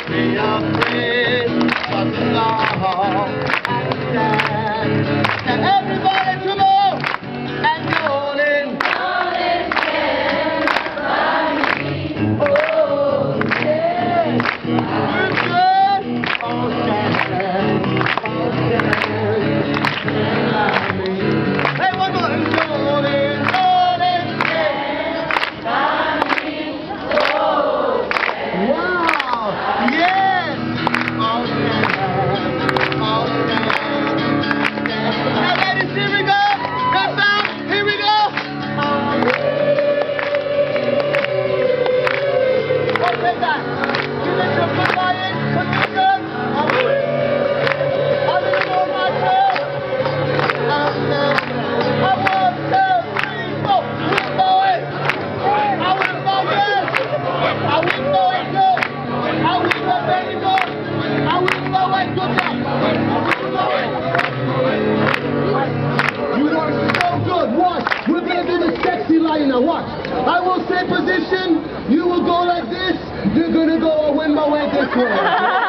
be afraid of the law. And everybody come on and go in. Oh, yeah. We're good. Oh, stand. Oh, stand. Hey, one more. Go in. Go in. Wow. Yes. Oh, stand. Oh, stand. Now, ladies, here we go. That's out. Here we go. Okay, guys. You let your foot lie in. Put your gun. I didn't know myself. I 1, 2, 3, 4. Keep going. I will go, yes. I will go and go. I will go, baby, go. I will go and go back. You are so good. Watch. We're going to do the sexy line now. Watch. I will say position. You will go like this. You're going to go and win my way this way.